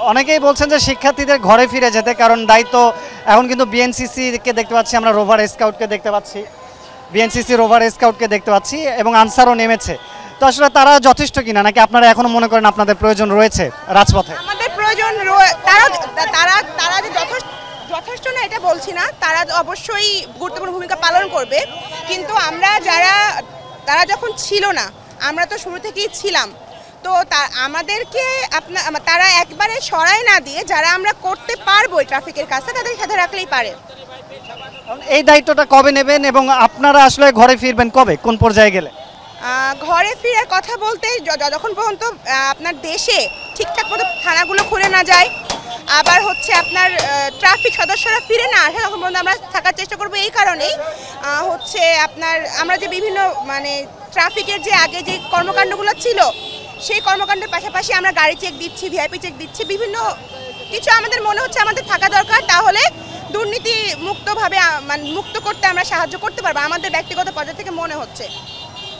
অনেকেই বলছেন যে শিক্ষার্থীদের ঘরে ফিরে যেতে, কারণ দায়িত্ব এখন কিন্তু বিএনসিসি কে দেখতে পাচ্ছি, আমরা রোভার স্কাউটকে দেখতে পাচ্ছি, বিএনসিসি রোভার স্কাউটকে দেখতে পাচ্ছি এবং আনসারও নেমেছে। তো আসলে তারা যথেষ্ট কিনা, নাকি আপনারা এখনো মনে করেন আপনাদের প্রয়োজন রয়েছে রাজপথে? আমাদের প্রয়োজন তারা তারা তারা যে যথেষ্ট না এটা বলছি না, তারা অবশ্যই গুরুত্বপূর্ণ ভূমিকা পালন করবে, কিন্তু আমরা তারা যখন ছিল না, আমরা তো শুরু থেকেই ছিলাম, তো আমাদেরকে তারা একবারে সরাই না দিয়ে যারা আমরা করতে পারবো ট্রাফিকের কাজটা তাদের সাথে রাখলেই পারে। এই দায়িত্বটা কবে নেবেন এবং আপনারা আসলে ঘরে ফিরবেন কবে, কোন পর্যায়ে গেলে? ঘরে ফিরার কথা বলতে যতক্ষণ পর্যন্ত আপনার দেশে ঠিকঠাক মতো থানাগুলো খুলে না যায়, আবার হচ্ছে আপনার ট্রাফিক সদস্যরা ফিরে না আসে, তখন পর্যন্ত আমরা থাকার চেষ্টা করবো। এই কারণেই হচ্ছে আপনার আমরা যে বিভিন্ন মানে ট্রাফিকের যে আগে যে কর্মকাণ্ডগুলো ছিল সেই কর্মকাণ্ডের পাশাপাশি আমরা গাড়ি চেক দিচ্ছি, ভিআইপি চেক দিচ্ছি, বিভিন্ন কিছু আমাদের মনে হচ্ছে আমাদের থাকা দরকার, তাহলে দুর্নীতি মুক্তভাবে মুক্ত করতে আমরা সাহায্য করতে পারবো, আমাদের ব্যক্তিগত পর্যায় থেকে মনে হচ্ছে।